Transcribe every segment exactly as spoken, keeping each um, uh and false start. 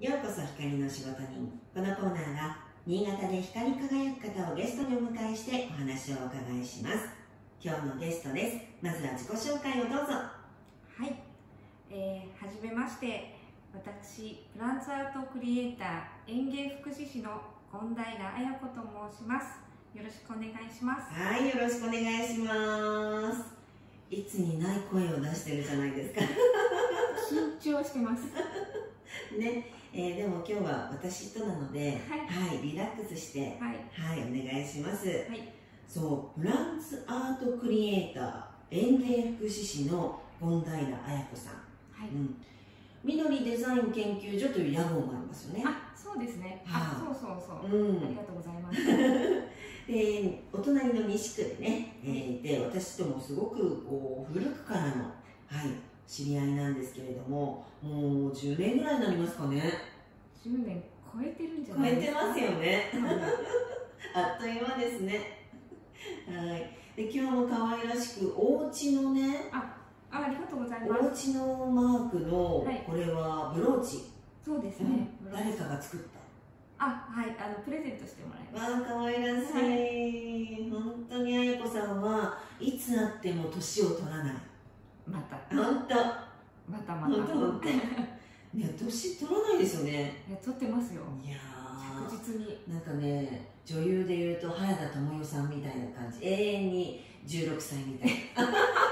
ようこそ光の仕事人。このコーナーは新潟で光り輝く方をゲストにお迎えしてお話をお伺いします。今日のゲストです。まずは自己紹介をどうぞ。 はい、えー、はじめまして。私、プランツアートクリエイター、園芸福祉士の権平綾子と申します。よろしくお願いします。 はい、よろしくお願いします。いつにない声を出してるじゃないですか。 緊張してますね、えー、でも今日は私となので、はい、はい、リラックスして、はい、はい、お願いします。はい、そう、プランツアートクリエイター、園芸福祉士の権平綾子さん。はい、うん。緑デザイン研究所という屋号もありますよね。 あ、そうですね。あ、そうそうそう。うん、ありがとうございます。 で、お隣の西区でね、えー、で、私ともすごくこう古くからの、はい、知り合いなんですけれども、もうじゅうねんぐらいになりますかね。 じゅうねん超えてるんじゃないですか。 超えてますよね。あっという間ですね。はい。で、今日も可愛らしくお家のね、 あ、あ、ありがとうございます。 お家のマークの、はい、これはブローチ。 そうですね。 うん、誰かが作った。 あ、はい、あのプレゼントしてもらいました。 わあ、可愛らしい。はい、本当に綾子さんはいつあっても年を取らない。 また。 本当。 またまた。 本当本当。ね、年取らないですよね。 いや、取ってますよ。 いや着実に。 なんかね、女優でいうと早田智代さんみたいな感じ、永遠にじゅうろくさいみたいな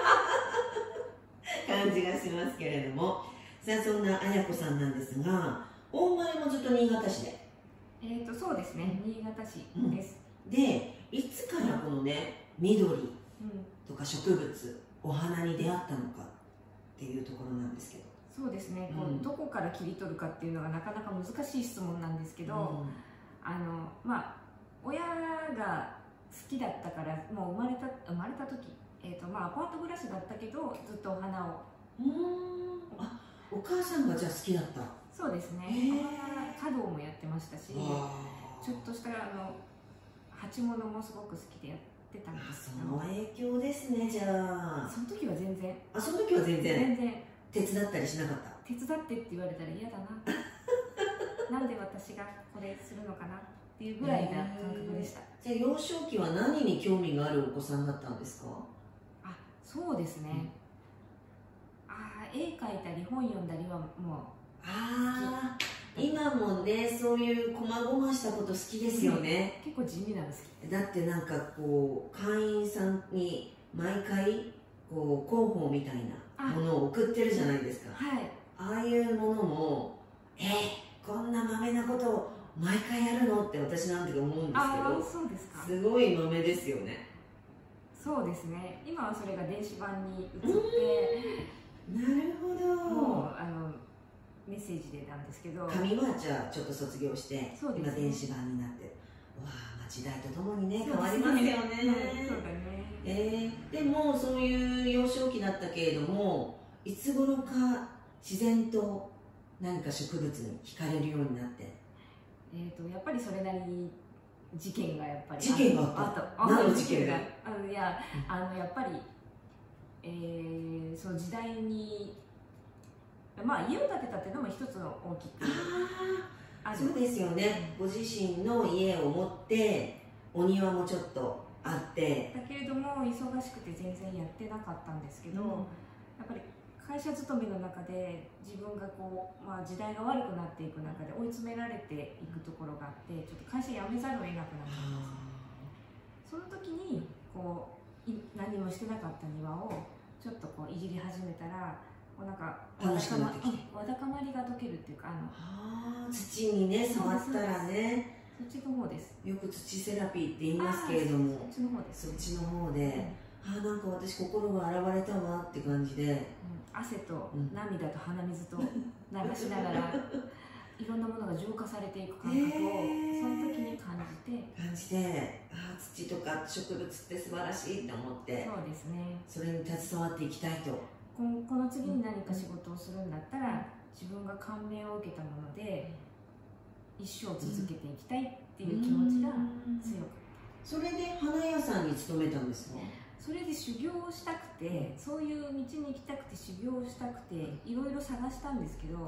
感じがしますけれども、さあそんな綾子さんなんですが、お生まれもずっと新潟市で。 えっとそうですね、新潟市です。 うん、で、いつからこのね、緑とか植物、お花に出会ったのかっていうところなんですけど。 そうですね、こう、うん、どこから切り取るかっていうのがなかなか難しい質問なんですけど、うん、あのまあ親が好きだったから、もう生まれた生まれた時、えーとまあ、アパート暮らしだったけどずっとお花を。 うーん、あ、お母さんがじゃあ好きだった。 そうですね、華道もやってましたし、ちょっとしたあの鉢物もすごく好きでやってたんですけど。 その影響ですね。じゃあその時は全然。 あ、その時は全然全然手伝ったりしなかった。 手伝ってって言われたら嫌だななんで私がこれするのかなっていうぐらいな感覚でした。 じゃあ幼少期は何に興味があるお子さんだったんですか？ あ、そうですね、うん、あ、絵描いたり本読んだりはもうああ、今もね、そういう細々したこと好きですよね。 結構地味なの好き。 だってなんかこう会員さんに毎回こう広報みたいなものを送ってるじゃないですか。はい。ああいうものも、えー、こんなまめなことを毎回やるのって私なんて思うんですけど。 あ、そうですか。 すごいまめですよね。 そうですね。今はそれが電子版に移って、 なるほど。 もうあのメッセージでなんですけど、 紙はじゃあちょっと卒業して、ね、今電子版になってる。わあ、時代とともにね、変わりますよね。 そうだね。 えー、でもそういう幼少期だったけれども、いつ頃か自然と何か植物に惹かれるようになって。 えっとやっぱりそれなりに事件がやっぱり事件があった。何の事件が？ あのいや、あのやっぱり、えー、その時代に、まあ家を建てたっていうのも一つの大きくある。 そうですよね。ご自身の家を持ってお庭もちょっとあって。 だけれども忙しくて全然やってなかったんですけど、うん、やっぱり会社勤めの中で自分がこう、まあ、時代が悪くなっていく中で追い詰められていくところがあって、ちょっと会社辞めざるを得なくなったんです。その時にこう何もしてなかった庭をちょっとこういじり始めたら、こうなんかわだかまりが解けるっていうか、あの土にね触ったらね。 そっちの方です。 よく土セラピーって言いますけれども、 そっちの方です。 そっちの方で、うん、あ、なんか私心が洗われたわって感じで、うん、 汗と涙と鼻水と流しながら、いろんなものが浄化されていく感覚をその時に感じて感じて、あ、土とか植物って素晴らしいって思って、 そうですね、 それに携わっていきたいと。 この、この次に何か仕事をするんだったら、自分が感銘を受けたもので一生続けていきたいっていう気持ちが強くて、 それで花屋さんに勤めたんですか？ それで修行をしたくて、そういう道に行きたくて修行をしたくていろいろ探したんですけど、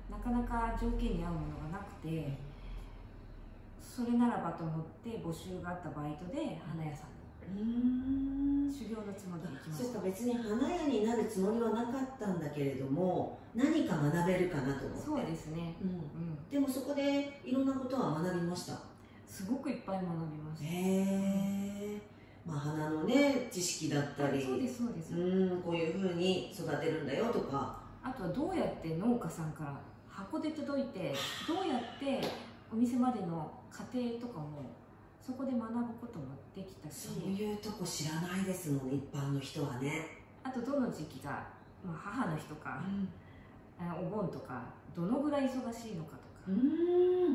なかなか条件に合うものがなくて、それならばと思って募集があったバイトで花屋さんに修行のつもりで行きました。 そうか、別に花屋になるつもりはなかったんだけれども、何か学べるかなと思って。 そうですね、 うんうん、でもそこでいろんなことは学びました。 すごくいっぱい学びました。 へえ、まあ、花のね知識だったり、 そうですそうです、 うん、こういうふうに育てるんだよとか、 あとはどうやって農家さんから箱で届いて、どうやってお店までの過程とかもそこで学ぶこともできたし、 そういうとこ知らないですもん、一般の人はね。 あとどの時期が、まあ、母の日とか、うん、お盆とかどのぐらい忙しいのかとか。 うん、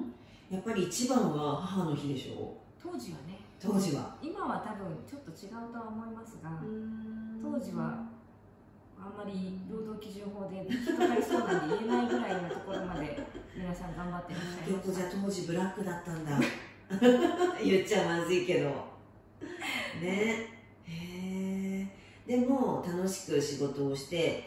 やっぱり一番は母の日でしょ。 当時はね、 当時は今は多分ちょっと違うとは思いますが、当時はあんまり労働基準法で引っかかりそうなんで言えないぐらいのところまで皆さん頑張ってらっしゃいました。 じゃあ当時ブラックだったんだ言っちゃまずいけどね。へえ。でも楽しく仕事をして、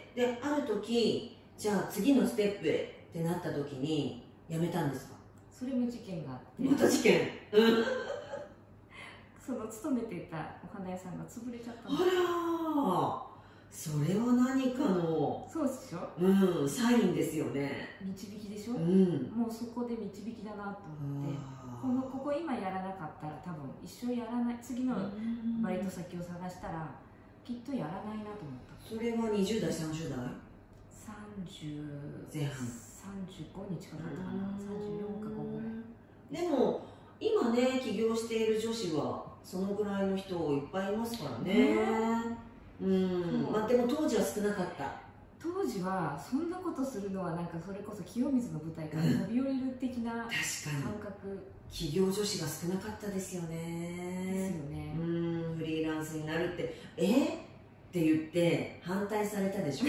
である時、じゃあ次のステップへってなった時に辞めたんですか？ それも事件があって。 また事件。うんその勤めていたお花屋さんが潰れちゃったの。 あら、それは何かの、 そうでしょ、 うん、サインですよね。 導きでしょ、 うん、 もうそこで導きだなと思って、このここ今やらなかったら多分一生やらない、次のバイト先を探したらきっとやらないなと思った。 それはにじゅう代さんじゅう代？ さんじゅう前半、 さんじゅうごに近かったかな、さんじゅうよんかごぐらい。 でも今ね起業している女子はそのぐらいの人いっぱいいますからね。うん、まあでも当時は少なかった。 当時はそんなことするのはなんかそれこそ清水の舞台から飛び降りる的な感覚。 起業女子が少なかったですよね。 ですよね。 うん、フリーランスになるってえって言って反対されたでしょ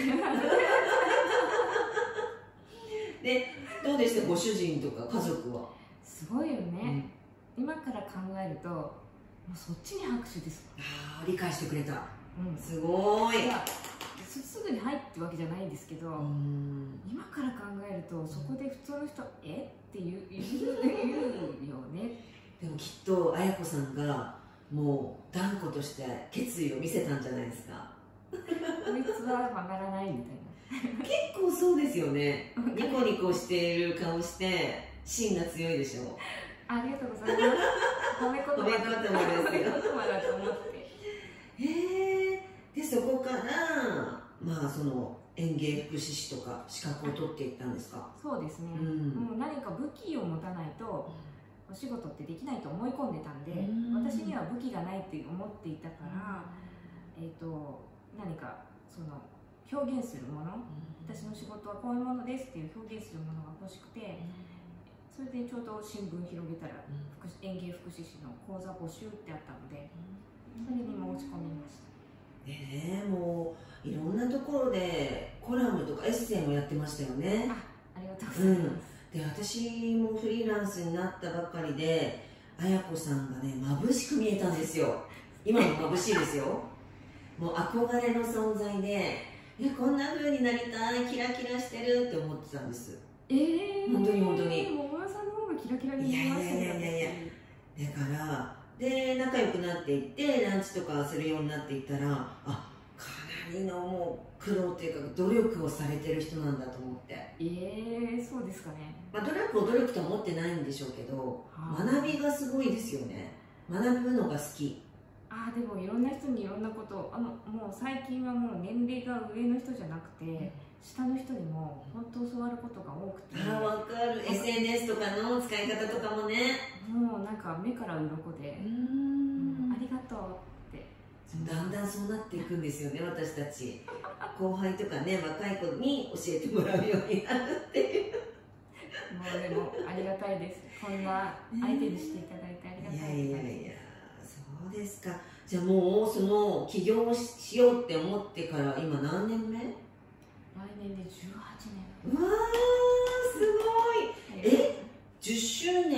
でどうでした、ご主人とか家族は？すごいよね、うん、今から考えるともうそっちに拍手です。 ああ、理解してくれた。 うん、 すごい。 すぐに入ってわけじゃないんですけど、今から考えるとそこで普通の人「えっ?」て言う言うよね。 でもきっと綾子さんがもう断固として決意を見せたんじゃないですか。 こいつは曲がらないみたいな。 結構そうですよね。ニコニコしている顔して芯が強いでしょ。 ありがとうございます。褒め言葉だと思って。 へえ。でそこからまあその園芸福祉士とか資格を取っていったんですか？ そうですね、うん、もう何か武器を持たないとお仕事ってできないと思い込んでたんで、うん、私には武器がないって思っていたから、うん、えーと何かその表現するもの、うん、私の仕事はこういうものですっていう表現するものが欲しくて、それでちょうど新聞広げたら、うん、園芸福祉士の講座募集ってあったので、それに申し込みました。 ねえ、もういろんなところでコラムとかエッセイもやってましたよね。 あ、ありがとうございます、うん、 で私もフリーランスになったばかりで綾子さんがね眩しく見えたんですよ。今も眩しいですよ。もう憧れの存在で、いやこんな風になりたい、キラキラしてるって思ってたんです。 えー、 本当に本当に。 もう小川さんの方がキラキラに見えますね。 いやいやいやいやいや、だからで仲良くなっていってランチとかするようになっていったら、あ、かなりのもう苦労というか努力をされてる人なんだと思って。 ええー、そうですかね。 まあ、努力を努力とは思ってないんでしょうけど、学びがすごいですよね。学ぶのが好き。 ああ、でもいろんな人にいろんなことあのもう最近はもう年齢が上の人じゃなくて、うん、下の人にも本当教わることが多くて。 ああ、分かる。 エスエヌエス とかの使い方とかもね、 もうなんか目から鱗で、うーん、ありがとうって。 だんだんそうなっていくんですよね、私たち後輩とかね、若い子に教えてもらうようになるっていうもうでもありがたいです。こんな相手にしていただいてありがたいです。いやいやいや、 そうですか。じゃあもうその起業しようって思ってから今何年目？来年でじゅうはちねん。うわー、すごい。え、じゅっしゅうねんの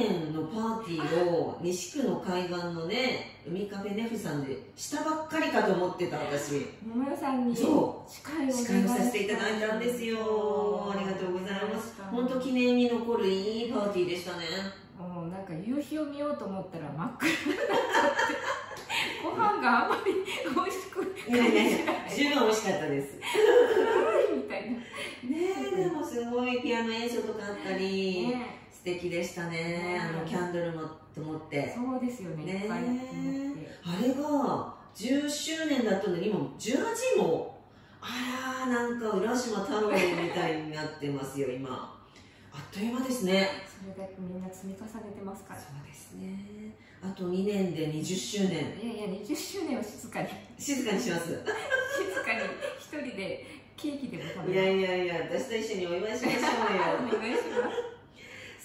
パーティーを西区の海岸のね海カフェネフさんでしたばっかりかと思ってた私。 桃代さんに司会を司会をさせていただいたんですよ。ありがとうございます。本当記念に残るいいパーティーでしたね。 もうなんか夕日を見ようと思ったら真っ暗になっちゃってご飯があまり美味しくいやいやいや十分美味しかったです暗いみたいなね。 えでもすごいピアノ演奏とかあったり、ね、素敵でしたね。あのキャンドルもと思って。 そうですよね。ねあれがじゅっしゅうねんだったのに今じゅうはちもあらなんか浦島太郎みたいになってますよ今。あっという間ですね。 それだけみんな積み重ねてますから。 そうですね。あとにねんでにじゅっしゅうねん。いやいやにじゅっしゅうねんは静かに静かにします。静かに一人でケーキでも食べる。 いやいやいや私と一緒にお祝いしましょうよ。 お願いします。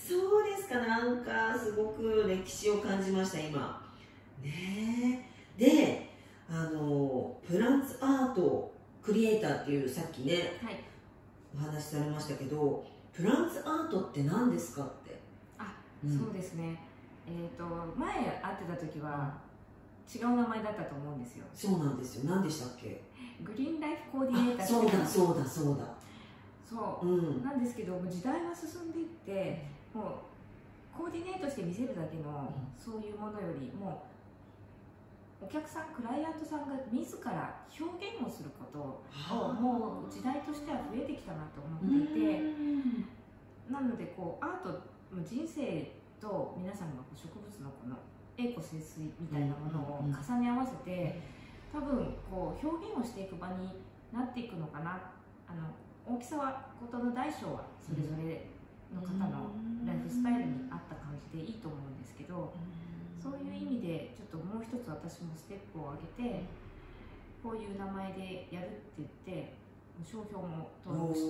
そうですか。なんかすごく歴史を感じました今ね。であのプランツアートクリエイターっていうさっきね、はい、お話しされましたけどプランツアートって何ですかって。 あ、うん、そうですね。えっ、ー、と前会ってた時は違う名前だったと思うんですよ。 そうなんですよ。何でしたっけ？ グリーンライフコーディネーター。 そうだそうだそうだ。 そう、うん、なんですけど時代が進んでいってもうコーディネートして見せるだけの、うん、そういうものよりもお客さんクライアントさんが自ら表現をすることをもう時代としては増えてきたなと思っていて、なのでこうアート人生と皆さんの植物のこの栄枯盛衰みたいなものを重ね合わせて多分こう表現をしていく場になっていくのかな。あの大きさはことの大小はそれぞれの方のライフスタイルに合った感じでいいと思うんですけど、そういう意味でちょっともう一つ私もステップを上げてこういう名前でやるって言って商標も登録して。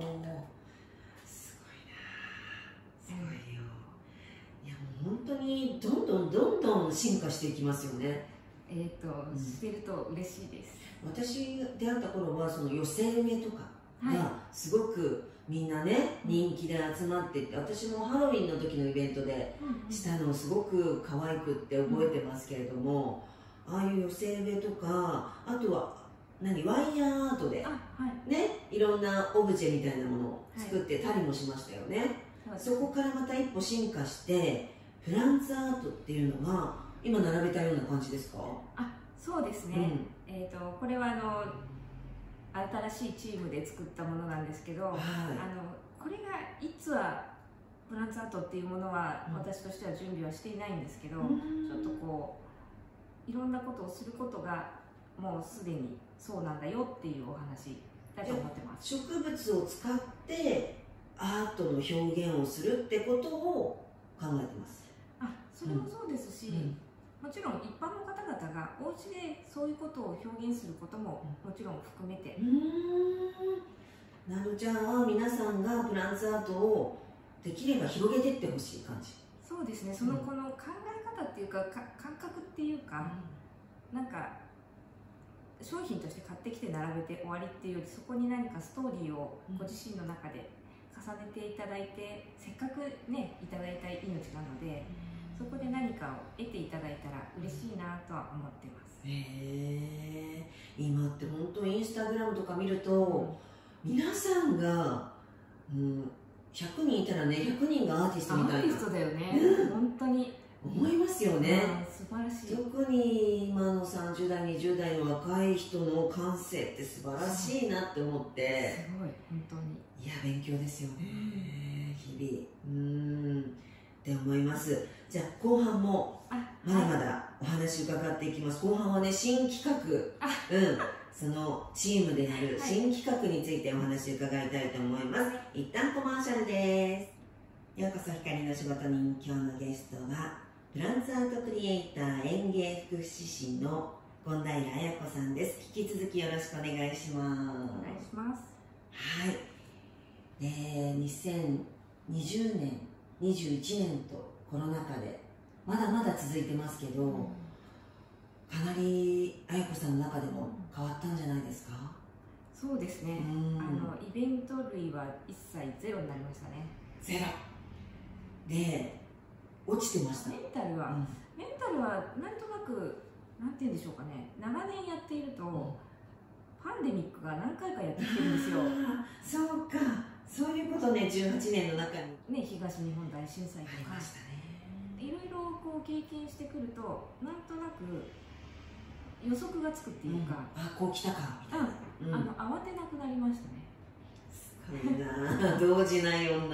すごいなすごいよ。いやもう本当にどんどんどんどん進化していきますよね。 えっと、うん、してると嬉しいです。 私出会った頃はその寄せ植えとかがすごくみんなね、はい、人気で集まっていて、私もハロウィンの時のイベントでしたのをすごく可愛くって覚えてますけれども、うん、ああいう寄せ植えとかあとは何ワイヤーアートで、はい、ね、いろんなオブジェみたいなものを作ってたりもしましたよね、はい、そこからまた一歩進化してプランツアートっていうのが今並べたような感じですか？ あ、そうですね、うん、えーとこれはあの新しいチームで作ったものなんですけど、はい、あのこれがいつはプランツアートっていうものは私としては準備はしていないんですけど、うん、ちょっとこういろんなことをすることがもうすでにそうなんだよっていうお話だと思ってます。 植物を使ってアートの表現をするってことを考えてます。 あ、それもそうですし、うんうん、もちろん一般の方々がお家でそういうことを表現することももちろん含めて、 うーん、なるじゃあ皆さんがプランツアートをできれば広げていってほしい感じ。 そうですね。そのこの考え方っていうか、か感覚っていうか、うん、なんか商品として買ってきて並べて終わりっていうよりそこに何かストーリーをご自身の中で重ねていただいて、うん、せっかくねいただいた命なので、そこで何かを得ていただいたら嬉しいなとは思ってます。 へえ、今って本当インスタグラムとか見ると、うん、皆さんが、うん、ひゃくにんいたらねひゃくにんがアーティストみたいな。 アーティストだよね、うん、本当に思いますよね、 うん、素晴らしい。 特に今のさんじゅうだいにじゅうだいの若い人の感性って素晴らしいなって思って。 すごい本当に。 いや勉強ですよね、日々。うんって思います。じゃあ後半もまだまだお話伺っていきます。後半はね新企画、うん、そのチームでやる新企画についてお話伺いたいと思います。一旦コマーシャルです。ようこそ光の仕事人。今日のゲストはプランツアートクリエイター園芸福祉士の権平綾子さんです。引き続きよろしくお願いします。 お願いします。 はい。で、にせんにじゅうねん、にじゅういちねんとコロナ禍でまだまだ続いてますけど、うん、かなり綾子さんの中でも変わったんじゃないですか？ そうですね。うん、あのイベント類は一切ゼロになりましたね。 ゼロで、 落ちてました。 メンタルは、うん、メンタルはなんとなくなんて言うんでしょうかね、長年やっていると、うん、パンデミックが何回かやってきてるんですよ。 そうか、そういうことね。じゅうはちねんの中にね、東日本大震災とかいろいろこう経験してくると、なんとなく予測がつくっていうか、 うん、あ、こう来たかみたいな、 うん、あの慌てなくなりましたね。 すごいな、動じない女。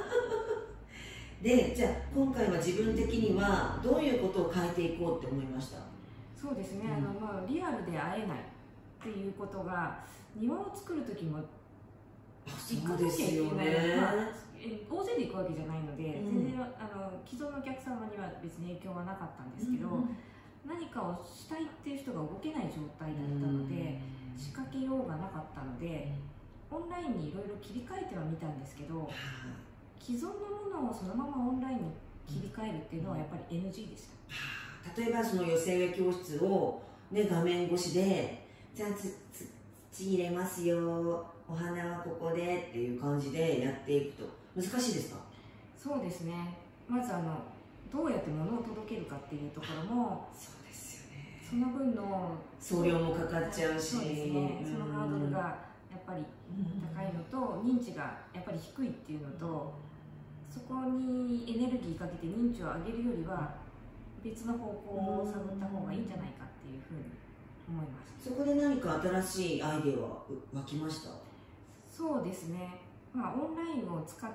で、じゃあ今回は自分的にはどういうことを変えていこうって思いました？ そうですね、うん、あのまあリアルで会えないっていうことが、庭を作る時も行かなきゃいけない、 まあ、大勢で行くわけじゃないので、うん、全然あの既存のお客様には別に影響はなかったんですけど、うん、何かをしたいっていう人が動けない状態だったので、うん、仕掛けようがなかったので、オンラインにいろいろ切り替えてはみたんですけど、既存のものをそのままオンラインに切り替えるっていうのはやっぱり エヌジー でした。 例えばその寄せ植え教室を、ね、画面越しでじゃあつつ土入れますよ、お花はここでっていう感じでやっていくと難しいですか？ そうですね、まずあのどうやって物を届けるかっていうところも、 そうですよね、 その分の送料もかかっちゃうし、 そうですね、そのハードルがやっぱり高いのと、認知がやっぱり低いっていうのと、そこにエネルギーかけて認知を上げるよりは別の方向を探った方がいいんじゃないかっていうふうに思います。 そこで何か新しいアイデアは湧きました？ そうですね、まあ、オンラインを使って、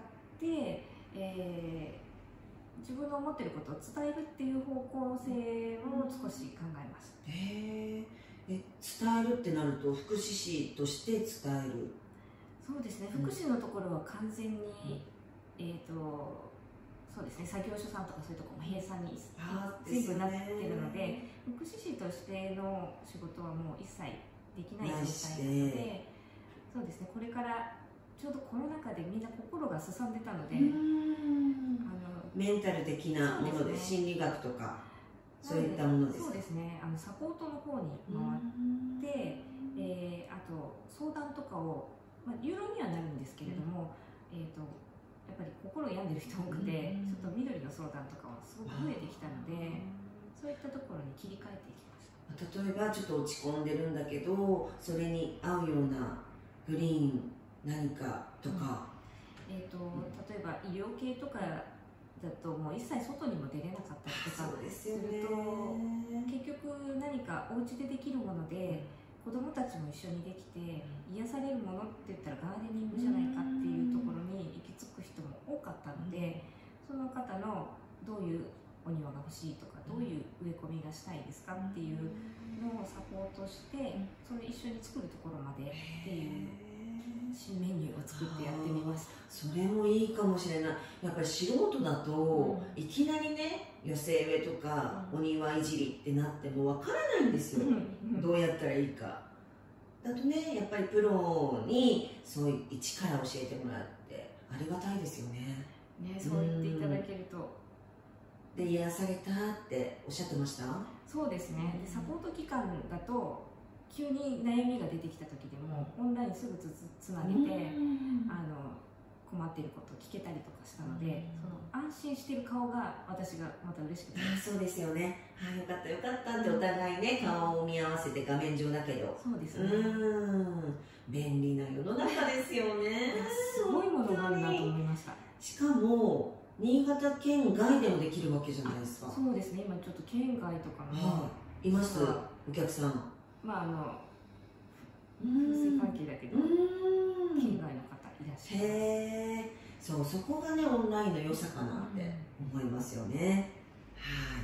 えー、自分の思っていることを伝えるっていう方向性を少し考えました。 へえ、伝えるってなると福祉士として伝える？ そうですね、福祉のところは完全に、うん、えっとそうですね、作業所さんとかそういうところも閉鎖に全部なってるので、福祉士としての仕事はもう一切できない状態なので、そうですね、これからちょうどコロナ禍でみんな心がすさんでたので、 あのメンタル的なもので、心理学とかそういったものですか？ そうですね、あのサポートの方に回って、えー、あと相談とかを、まあ、有料にはなるんですけれども、うん、えーとやっぱり心病んでる人多くて、ちょっと緑の相談とかはすごく増えてきたので、そういったところに切り替えていきました。 例えばちょっと落ち込んでるんだけど、それに合うようなグリーン何かとか、 うん、えーと例えば医療系とかだともう一切外にも出れなかったりとかすると、結局何かお家でできるもので子どもたちも一緒にできて癒されるものって言ったらガーデニングじゃないかっていうところに行き着く人も多かったので、その方のどういうお庭が欲しいとか、どういう植え込みがしたいですかっていうのをサポートして、それ一緒に作るところまでっていう新メニューを作ってやってみました。 それもいいかもしれない。やっぱり素人だと、うん、いきなりね寄せ植えとか、うん、お庭いじりってなってもわからないんですよ、うん、どうやったらいいか。だとね、やっぱりプロにそういう一から教えてもらってありがたいですよね。 ね、そう言っていただけると。 で、癒されたっておっしゃってました？ そうですね。で、サポート期間だと急に悩みが出てきた時でもオンラインすぐつつなげて、あの困っていることを聞けたりとかしたので、その安心している顔が私がまた嬉しくて。 そうですよね。はい、よかったよかったってお互いね、顔を見合わせて画面上だけど。 そうですね。 うん、便利な世の中ですよね。 すごいものがあるなと思いました。 しかも新潟県外でもできるわけじゃないですか。 そうですね。今ちょっと県外とかも、 はい、いますお客さん。 まああの風水関係だけど県外の方いらっしゃいます。 へえ、そう、そこがねオンラインの良さかなって思いますよね。はい。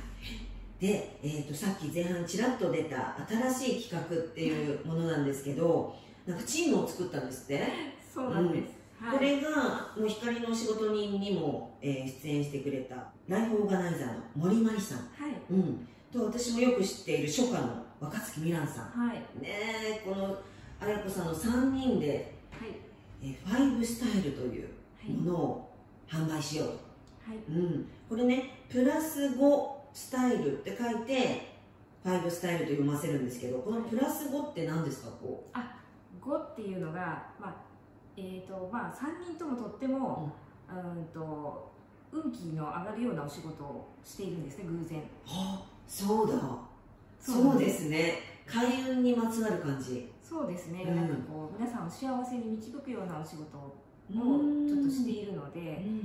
で、えー、とさっき前半ちらっと出た新しい企画っていうものなんですけど、なんかチームを作ったんですって。 そうなんです。 うん、はい、これがもう光のお仕事人にも、えー、出演してくれたライフオーガナイザーの森真理さん、はい、うん、と私もよく知っている書家の若槻美蘭さん、はい、ね、この綾子さんのさんにんで、はい、えー、ファイブスタイルというものを販売しようと、はい、うん、これねプラスごスタイルって書いてファイブスタイルと読ませるんですけど、このプラスごって何ですか？こうあごっていうのが、まあえーとまあ、さんにんともとっても、うん、うんと運気の上がるようなお仕事をしているんですね、偶然。 あ、そうだ、そうですね、開運にまつわる感じ。 そうですね、うん、なんかこう皆さんを幸せに導くようなお仕事をちょっとしているので、うん、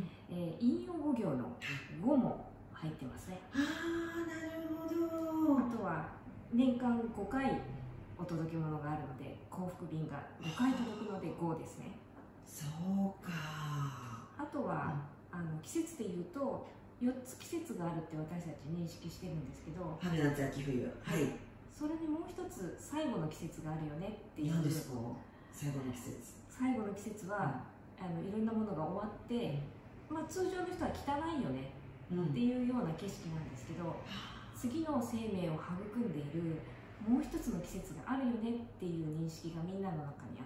えー、陰陽五行の五も入ってますね。 ああ、なるほど。 あとは年間ごかいお届け物があるので、幸福便がごかい届くのでごですね。 そうか。 あとは、うん、あの季節でいうとよっつ季節があるって私たち認識してるんですけど、 春夏秋冬、はい、 それにもう一つ最後の季節があるよねっていう。 何ですか、最後の季節。 最後の季節は、うん、あのいろんなものが終わって、まあ、通常の人は汚いよねっていうような景色なんですけど、うん、次の生命を育んでいるもう一つの季節があるよねっていう認識がみんなの中にあって、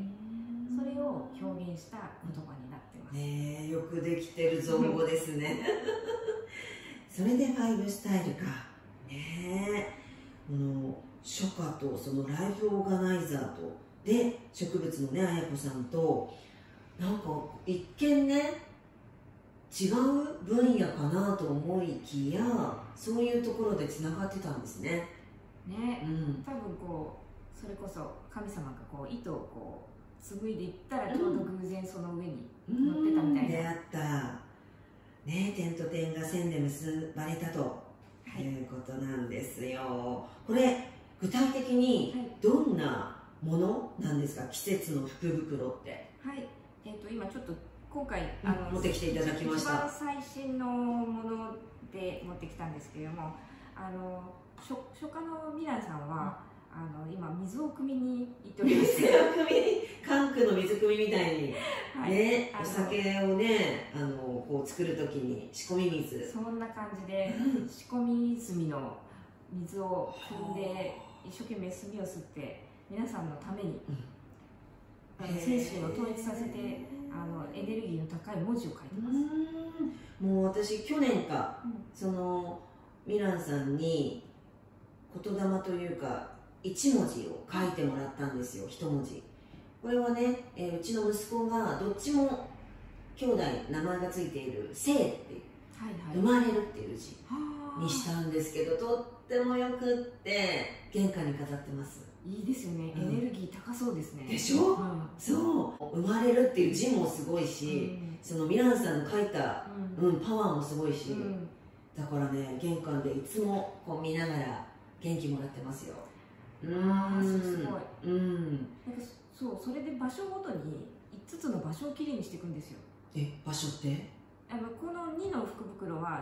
それを表現した言葉になってます。 ねえ、よくできてる造語ですね。それでファイブスタイルか。ねえ、この書家とそのライフオーガナイザーとで植物のねあやこさんと、なんか一見ね違う分野かなと思いきや、そういうところでつながってたんですね。 ね、うん、多分こうそれこそ神様がこう糸をこう紡いでいったら、ちょうど偶然その上に乗ってたみたいな。 出会ったね、点と点が線で結ばれたということなんですよ。これ具体的にどんなものなんですか、季節の福袋って。 はい、えー、と今ちょっと今回、 うん、あの持ってきていただきました。 一番最新のもので持ってきたんですけれども、あの書書家のミランさんは、うん、あの今水を汲みに行っております。 水を汲みに、関空の水汲みみたいに、はい、ね、お酒をね、あのこう作るときに仕込み水、 そんな感じで、うん、仕込み炭の水を汲んで一生懸命炭を吸って皆さんのために、うん、あの精神を統一させて、あのエネルギーの高い文字を書いてます。 うん、もう私去年か、うん、そのミランさんに言霊というか一文字を書いてもらったんですよ、一文字。これはね、えー、うちの息子がどっちも兄弟名前がついている「生」っていう、はいはい、生まれるっていう字にしたんですけど、とってもよくって玄関に飾ってます。 いいですよね、うん、エネルギー高そうですね。 でしょ、うん、そう生まれるっていう字もすごいし、うん、そのミランさんの書いた、うんうん、パワーもすごいし、うん、だからね玄関でいつもこう見ながら元気もらってますよ。 うん、ああ、すごい。うん、なんかそう、それで場所ごとにいつつの場所をきれいにしていくんですよ。 え、場所ってあのこのにの福袋は、はい、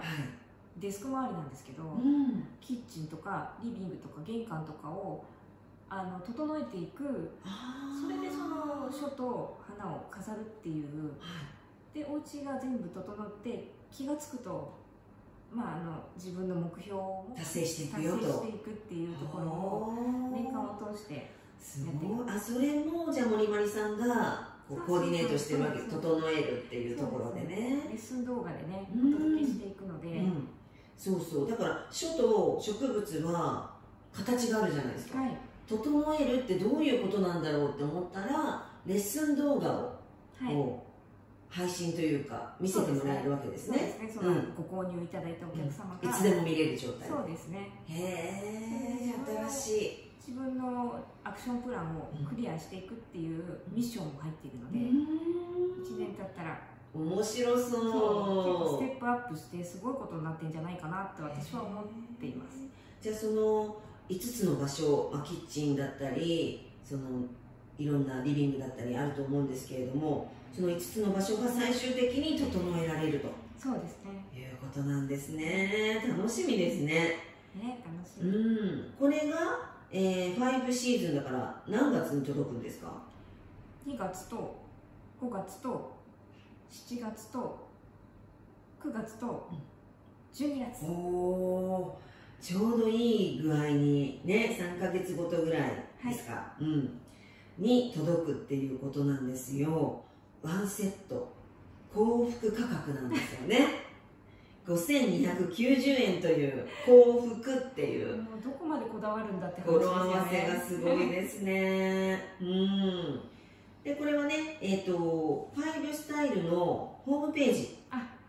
デスク周りなんですけど、うん、キッチンとかリビングとか玄関とかをあの整えていく。それでその書と花を飾るっていう、はい、でお家が全部整って気が付くと、まあ、あの自分の目標を達成していくよと、 達成していくっていうところを年間を通してやっていく。 あ、それもじゃあ森まりさんがこうコーディネートしてるわけ、整えるっていうところでね、 レッスン動画でねお届けしていくので、うん、 そうそう、だから書と植物は形があるじゃないですか、はい、整えるってどういうことなんだろうって思ったらレッスン動画を、はい、配信というか見せてもらえるわけですね。 そうですね、そのご購入いただいたお客様が、 うん、いつでも見れる状態。 そうですね。 へえ、新しい。 自分のアクションプランをクリアしていくっていうミッションも入っているので、いちねん経ったら面白そう。そう、結構ステップアップしてすごいことになってんじゃないかなって私は思っています。 じゃあそのいつつの場所、まあ、キッチンだったりそのいろんなリビングだったりあると思うんですけれども、そのいつつの場所が最終的に整えられると、 そうですね、 いうことなんですね。楽しみですね。 ね、楽しみ。 うん、これが、えー、ごシーズンだから何月に届くんですか？ にがつとごがつとしちがつとくがつとじゅうにがつ、 うん、おー、ちょうどいい具合にね、さんかげつごとぐらいですか、はい、うん、に届くっていうことなんですよ。ワンセット幸福価格なんですよね。ごせんにひゃくきゅうじゅうえんという幸福っていう、 もうどこまでこだわるんだって話ですよね。語呂合わせがすごいですね。うん。でこれはね、えっ、ー、とファイブスタイルのホームページ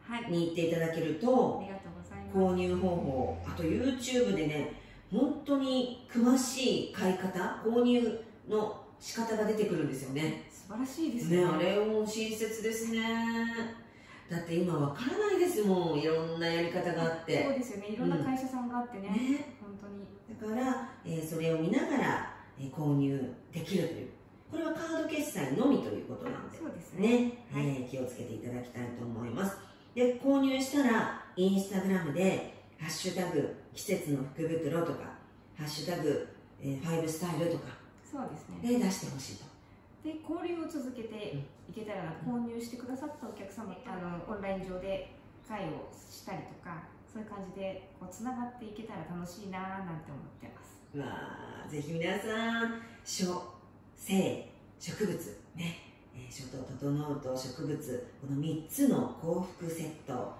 に行っていただけると、購入方法、あと YouTube でね、本当に詳しい買い方、購入の仕方が出てくるんですよね。 素晴らしいですね。 ね、あれも親切ですね。だって今わからないですもん、いろんなやり方があって。 そうですよね、いろんな会社さんがあってね、うん、ね、本当に。 だから、えー、それを見ながら、えー、購入できるという、これはカード決済のみということなんで、 そうですね、 ね、はい、えー、気をつけていただきたいと思います。で、購入したら、インスタグラムで、ハッシュタグ、季節の福袋とか、ハッシュタグ、えー、ファイブスタイルとか、 そうですね。 で、出してほしいと。 で、交流を続けていけたら、うん、購入してくださったお客様、あのオンライン上で会をしたりとか、そういう感じでこうつながっていけたら楽しいなぁなんて思ってます。 わあ、ぜひ皆さん、書、生、植物ね、えー、書と整うと植物、このみっつの幸福セット、はい、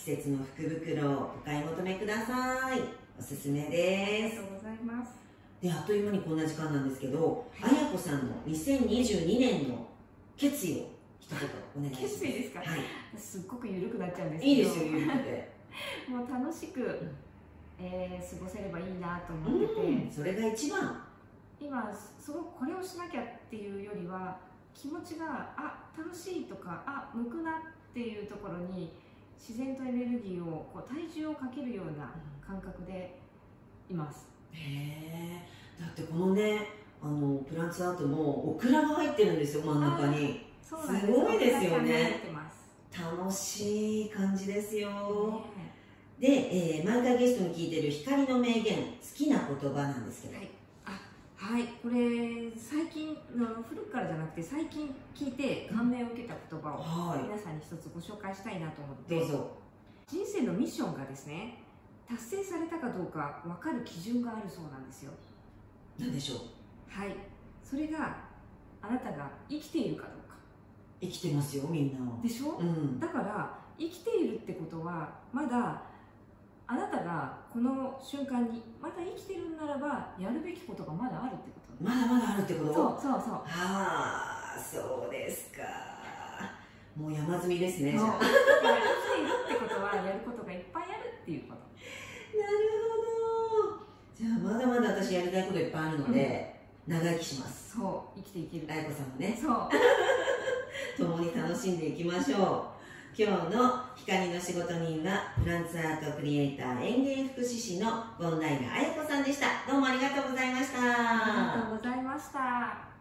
季節の福袋をお買い求めください。おすすめです。 ありがとうございます。 で、あっという間にこんな時間なんですけど、あやこさんのにせんにじゅうにねんの決意を一言お願いします。 決意ですか？はい。すっごく緩くなっちゃうんですけど。 いいですよ、緩くて。 もう楽しく、うん、えー、過ごせればいいなと思ってて、 うん、それが一番。 今すごくこれをしなきゃっていうよりは、気持ちがあ楽しいとかあ向くなっていうところに自然とエネルギーをこう体重をかけるような感覚でいます。 へえ、だってこのね、あのプランツアートもオクラが入ってるんですよ、真ん中に。すごいですよね。楽しい感じですよ。ね、で、えー、毎回ゲストに聞いてる光の名言、好きな言葉なんですけど。はい、 あ、はい、これ最近の古くからじゃなくて最近聞いて感銘を受けた言葉を皆さんに一つご紹介したいなと思って。 どうぞ。 人生のミッションがですね、達成されたかどうか分かる基準があるそうなんですよ。 何でしょう。 はい、それがあなたが生きているかどうか。 生きてますよ、みんな。 でしょ、うん、だから生きているってことはまだあなたがこの瞬間にまだ生きてるならばやるべきことがまだあるってこと。 まだまだあるってこと。 そうそうそう。 はあ、そうですか。もう山積みですね。じゃあだから生きているってことはやることがいっぱいあるっていうこと。 なるほど。じゃあまだまだ私やりたいこといっぱいあるので、うん、長生きします。 そう、生きていける。 あやこさんもね。 そう。 共に楽しんでいきましょう。今日の光の仕事人はプランツアートクリエイター園芸福祉士の権平あやこさんでした。どうもありがとうございました。 ありがとうございました。